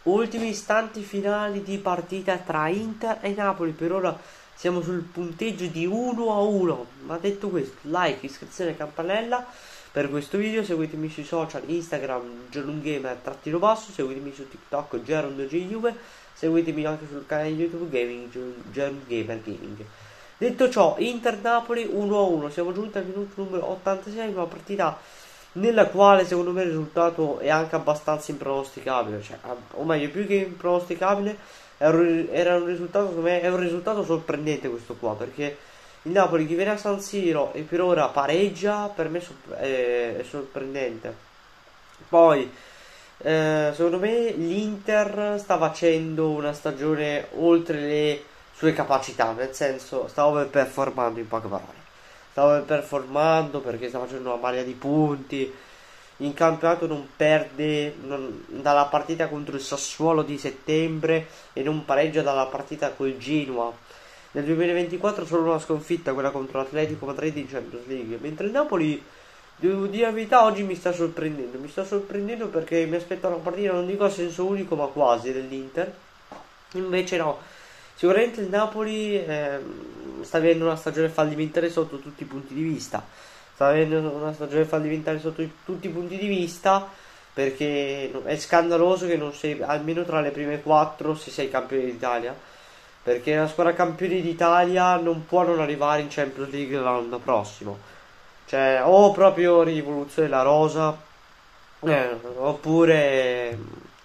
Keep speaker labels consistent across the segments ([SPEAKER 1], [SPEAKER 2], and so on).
[SPEAKER 1] ultimi istanti finali di partita tra Inter e Napoli. Per ora siamo sul punteggio di 1-1. Ma detto questo, like, iscrizione e campanella per questo video. Seguitemi sui social, Instagram, Gerungamer_basso. Seguitemi su TikTok, Gerund2Juve. Seguitemi anche sul canale YouTube Gaming, Gerungamer Gaming. Detto ciò, Inter-Napoli 1-1. Siamo giunti al minuto numero 86, una partita nella quale secondo me il risultato è anche abbastanza impronosticabile, cioè, o meglio, più che impronosticabile, era un risultato, secondo me, è un risultato sorprendente questo qua, perché il Napoli che viene a San Siro e per ora pareggia, per me è sorprendente. Poi, secondo me, l'Inter sta facendo una stagione oltre le sue capacità, nel senso, sta overperformando in poche parole. Stava performando perché sta facendo una marea di punti. In campionato non perde dalla partita contro il Sassuolo di settembre e non pareggia dalla partita col Genoa. Nel 2024 solo una sconfitta, quella contro l'Atletico Madrid in Champions League. Mentre il Napoli, devo dire la verità, oggi mi sta sorprendendo. Mi sta sorprendendo perché mi aspetto una partita, non dico a senso unico, ma quasi dell'Inter. Invece no, sicuramente il Napoli sta avendo una stagione fallimentare sotto tutti i punti di vista. Sta avendo una stagione fallimentare sotto tutti i punti di vista perché è scandaloso che non sei almeno tra le prime 4 se sei campione d'Italia. Perché la squadra campione d'Italia non può non arrivare in Champions League l'anno prossimo. Cioè, o proprio rivoluzione la rosa, oppure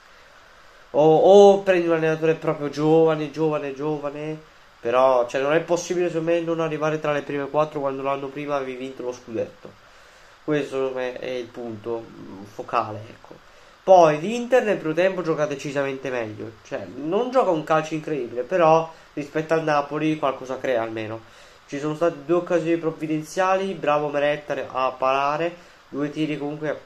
[SPEAKER 1] o prendi un allenatore proprio giovane, però cioè, non è possibile secondo me non arrivare tra le prime 4 quando l'anno prima avevi vinto lo scudetto. Questo secondo me è il punto focale, ecco. Poi l'Inter nel primo tempo gioca decisamente meglio, cioè non gioca un calcio incredibile, però rispetto al Napoli qualcosa crea almeno. Ci sono state due occasioni provvidenziali, bravo Meret a parare, due tiri comunque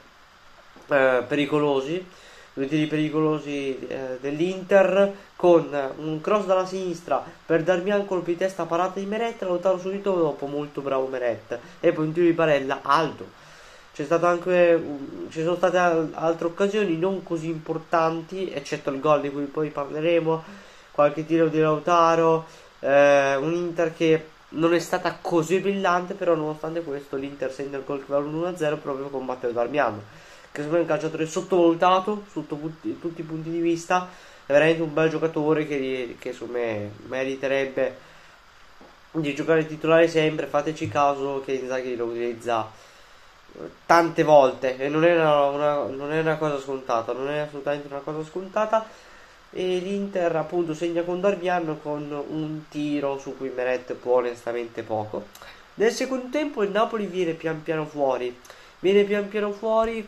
[SPEAKER 1] pericolosi, due tiri pericolosi dell'Inter con un cross dalla sinistra per Darmian, colpo di testa, parata di Meret, lottato subito dopo, molto bravo Meret, e poi un tiro di Barella alto. C'è stato anche, ci sono state altre occasioni non così importanti, eccetto il gol di cui poi parleremo, qualche tiro di Lautaro, un Inter che non è stata così brillante, però nonostante questo l'Inter segna il gol che vale 1-0 proprio con Matteo Darmian, che secondo me è un calciatore sottovalutato sotto tutti i punti di vista, è veramente un bel giocatore che secondo me meriterebbe di giocare titolare sempre. Fateci caso che Inzaghi lo utilizza tante volte e non è una cosa scontata, non è assolutamente una cosa scontata. E l'Inter appunto segna con Darmian con un tiro su cui Meret può onestamente poco. Nel secondo tempo il Napoli viene pian piano fuori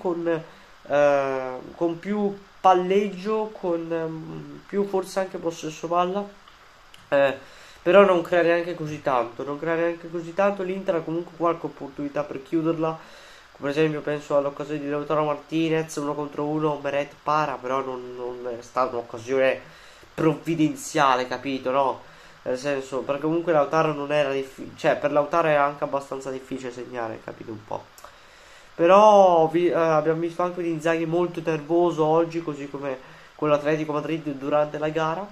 [SPEAKER 1] con più palleggio, con più forse anche possesso palla, eh, però non crea neanche così tanto, l'Inter ha comunque qualche opportunità per chiuderla, come per esempio penso all'occasione di Lautaro Martinez, uno contro uno, Meret para, però non è stata un'occasione provvidenziale, capito, no? Nel senso, perché comunque Lautaro non era difficile, cioè per Lautaro era anche abbastanza difficile segnare, capito un po'. Però abbiamo visto anche un Inzaghi molto nervoso oggi, così come con l'Atletico Madrid durante la gara.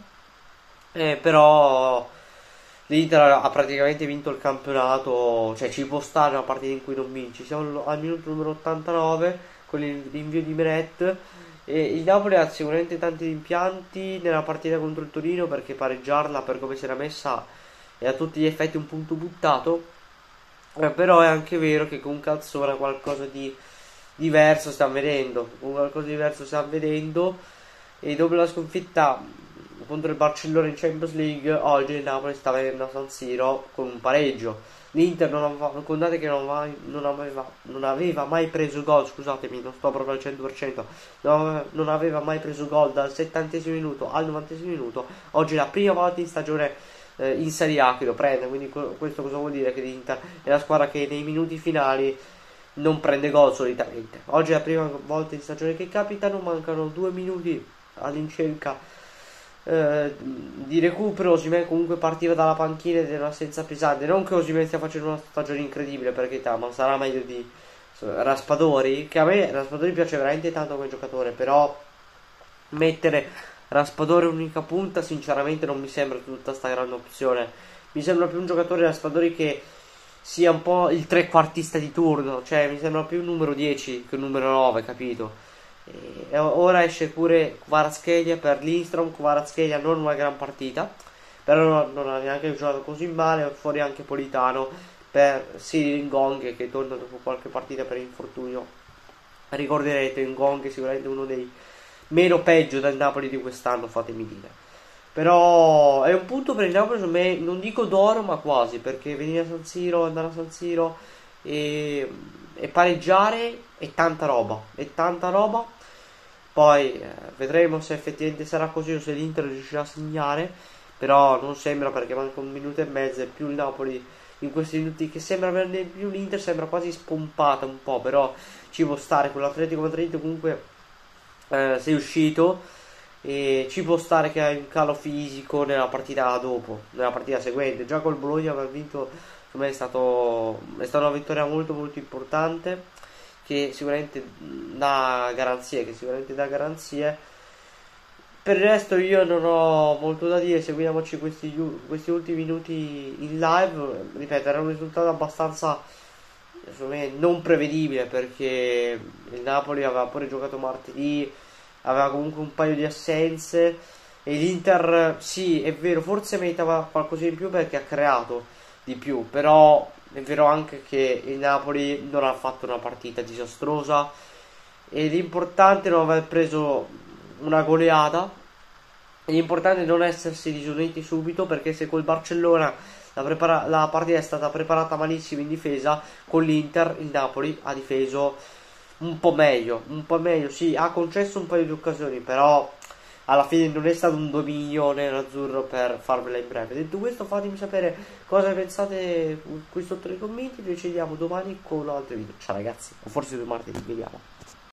[SPEAKER 1] Però l'Inter ha praticamente vinto il campionato, cioè ci può stare una partita in cui non vinci. Siamo al minuto numero 89 con l'invio di Meret. E il Napoli ha sicuramente tanti rimpianti nella partita contro il Torino perché pareggiarla per come si era messa è a tutti gli effetti un punto buttato. Però è anche vero che con Calzona qualcosa di diverso stiamo vedendo. Con qualcosa di diverso stiamo vedendo. E dopo la sconfitta contro il Barcellona in Champions League, oggi il Napoli sta venendo a San Siro con un pareggio. L'Inter contate che non aveva mai preso gol, scusatemi, non sto proprio al 100%, non aveva mai preso gol dal 70° minuto al 90° minuto. Oggi è la prima volta in stagione in Serie A che lo prende, quindi questo cosa vuol dire? Che l'Inter è la squadra che nei minuti finali non prende gol solitamente. Oggi è la prima volta in stagione che capitano, mancano 2 minuti all'incirca di recupero. Osimhen comunque partiva dalla panchina ed era un'assenza pesante. Non che Osimhen stia facendo una stagione incredibile, per carità, ma sarà meglio di Raspadori, che a me Raspadori piace veramente tanto come giocatore, però mettere Raspadori unica punta sinceramente non mi sembra tutta sta grande opzione. Mi sembra più un giocatore Raspadori che sia un po' il trequartista di turno, cioè mi sembra più un numero 10 che un numero 9, capito? E ora esce pure Kvaratskhelia per Lindstrom. Kvaratskhelia non una gran partita, però non ha neanche giocato così male. Fuori anche Politano per Ngong che torna dopo qualche partita per infortunio. Ricorderete Ngong è sicuramente uno dei meno peggio del Napoli di quest'anno, fatemi dire. Però è un punto per il Napoli, secondo me, non dico d'oro, ma quasi, perché venire a San Siro, andare a San Siro e pareggiare è tanta roba, è tanta roba. Poi vedremo se effettivamente sarà così o se l'Inter riuscirà a segnare, però non sembra, perché manca un minuto e mezzo e più il Napoli in questi minuti che sembra averne più, l'Inter sembra quasi spompata un po', però ci può stare con l'Atletico Madrid comunque. Sei uscito e ci può stare che hai un calo fisico nella partita dopo, nella partita seguente. Già col Bologna aver vinto, secondo me è stata una vittoria molto molto importante, che sicuramente dà garanzie, Per il resto io non ho molto da dire. Seguiamoci questi ultimi minuti in live. Ripeto, era un risultato abbastanza, secondo me, non prevedibile, perché il Napoli aveva pure giocato martedì, aveva comunque un paio di assenze, e l'Inter, sì, è vero, forse meritava qualcosa in più perché ha creato di più, però è vero anche che il Napoli non ha fatto una partita disastrosa, e l'importante è non aver preso una goleata. L'importante è non essersi disuniti subito, perché se col Barcellona la partita è stata preparata malissimo in difesa, con l'Inter il Napoli ha difeso un po' meglio, sì, ha concesso un paio di occasioni, però alla fine non è stato un dominio nerazzurro per farvela in breve. Detto questo, fatemi sapere cosa pensate qui sotto nei commenti. Noi ci vediamo domani con un altro video. Ciao ragazzi, o forse martedì, vediamo.